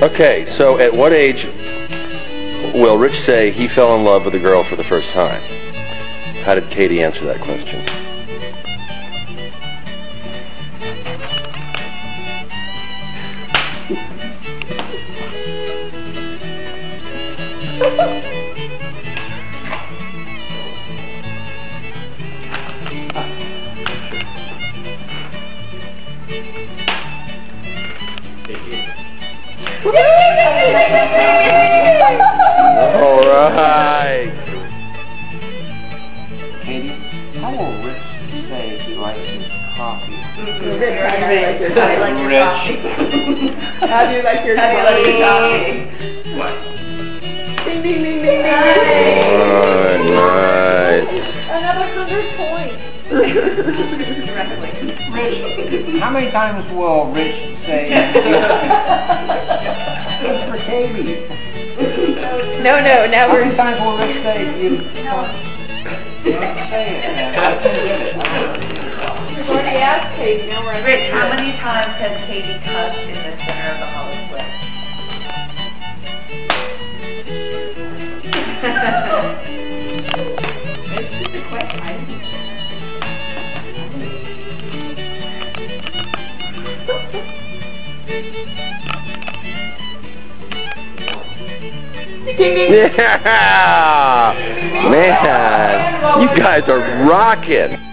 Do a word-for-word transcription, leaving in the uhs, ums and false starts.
Okay, so at what age will Rich say he fell in love with a girl for the first time? How did Katie answer that question? All right. Katie, how will Rich say he likes his coffee? Rich, how do you like your coffee? How do you like your coffee? What? Ding, ding, ding, ding, ding. Oh, nice. Another hundred points. Rich, how many times will Rich say it's for Katie? No, no, now How we're... many times will Rich say you... No. You don't say it, man. I can't get it. We've already asked Katie, now we're... Rich, how many times has Katie cussed in the center of the hollow square? It's just a question. I didn't... Yeah! Man, you guys are rocking!